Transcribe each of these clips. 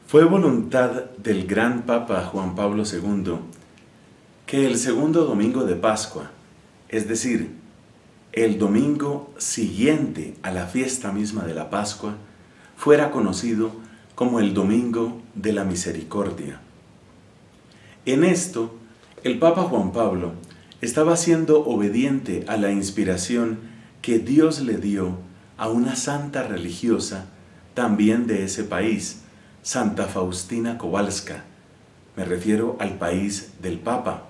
Fue voluntad del gran Papa Juan Pablo II que el segundo domingo de Pascua, es decir, el domingo siguiente a la fiesta misma de la Pascua, fuera conocido como el Domingo de la Misericordia. En esto, el Papa Juan Pablo estaba siendo obediente a la inspiración que Dios le dio a una santa religiosa también de ese país, Santa Faustina Kowalska. Me refiero al país del Papa.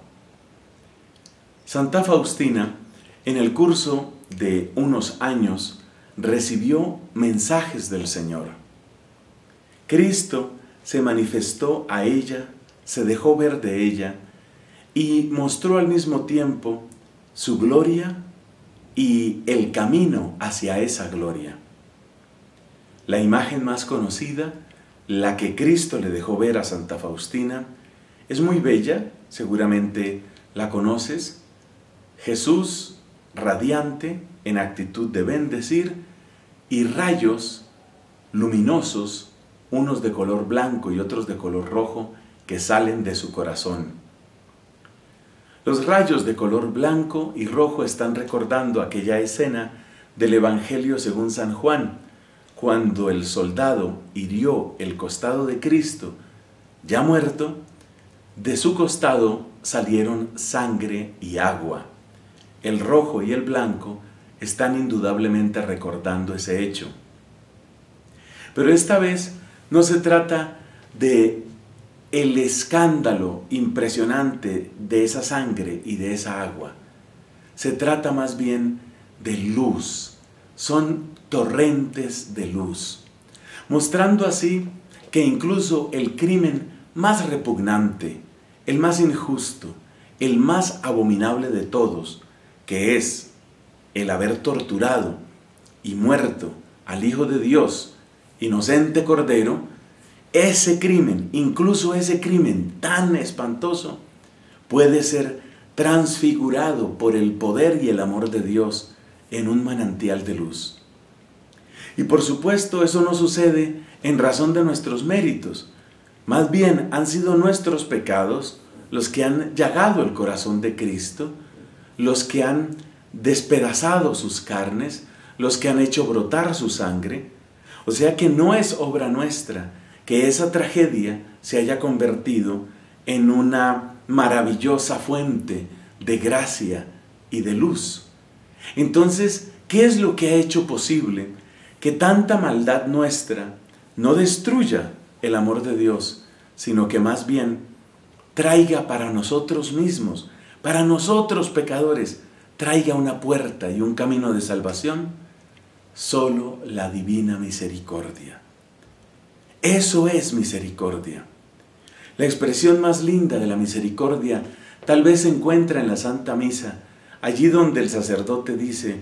Santa Faustina, en el curso de unos años, recibió mensajes del Señor. Cristo se manifestó a ella, se dejó ver de ella y mostró al mismo tiempo su gloria y el camino hacia esa gloria. La imagen más conocida, la que Cristo le dejó ver a Santa Faustina, es muy bella, seguramente la conoces. Jesús radiante en actitud de bendecir y rayos luminosos, unos de color blanco y otros de color rojo, que salen de su corazón. Los rayos de color blanco y rojo están recordando aquella escena del Evangelio según San Juan, cuando el soldado hirió el costado de Cristo, ya muerto, de su costado salieron sangre y agua. El rojo y el blanco están indudablemente recordando ese hecho. Pero esta vez no se trata de el escándalo impresionante de esa sangre y de esa agua. Se trata más bien de luz. Son torrentes de luz, mostrando así que incluso el crimen más repugnante, el más injusto, el más abominable de todos, que es el haber torturado y muerto al Hijo de Dios, inocente Cordero, ese crimen, incluso ese crimen tan espantoso, puede ser transfigurado por el poder y el amor de Dios en un manantial de luz. Y por supuesto eso no sucede en razón de nuestros méritos, más bien han sido nuestros pecados los que han llagado el corazón de Cristo, los que han despedazado sus carnes, los que han hecho brotar su sangre. O sea que no es obra nuestra que esa tragedia se haya convertido en una maravillosa fuente de gracia y de luz. Entonces, ¿qué es lo que ha hecho posible que tanta maldad nuestra no destruya el amor de Dios, sino que más bien traiga para nosotros mismos, para nosotros pecadores, traiga una puerta y un camino de salvación? Solo la divina misericordia. Eso es misericordia. La expresión más linda de la misericordia tal vez se encuentra en la Santa Misa, allí donde el sacerdote dice: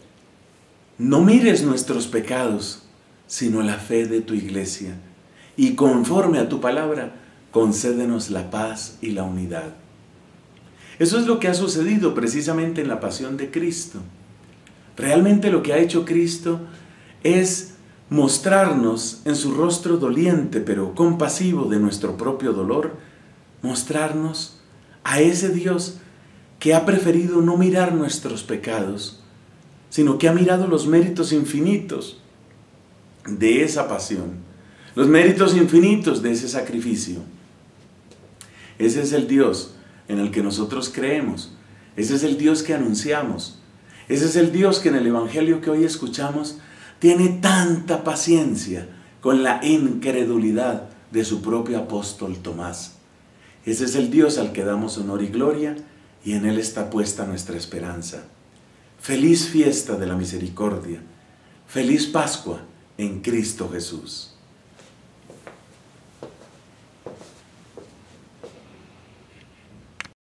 no mires nuestros pecados, sino la fe de tu iglesia, y conforme a tu palabra, concédenos la paz y la unidad. Eso es lo que ha sucedido precisamente en la pasión de Cristo. Realmente lo que ha hecho Cristo es mostrarnos en su rostro doliente, pero compasivo de nuestro propio dolor, mostrarnos a ese Dios que ha preferido no mirar nuestros pecados, sino que ha mirado los méritos infinitos de esa pasión, los méritos infinitos de ese sacrificio. Ese es el Dios en el que nosotros creemos, ese es el Dios que anunciamos, ese es el Dios que en el Evangelio que hoy escuchamos tiene tanta paciencia con la incredulidad de su propio apóstol Tomás. Ese es el Dios al que damos honor y gloria, y en Él está puesta nuestra esperanza. Feliz fiesta de la misericordia, feliz Pascua en Cristo Jesús.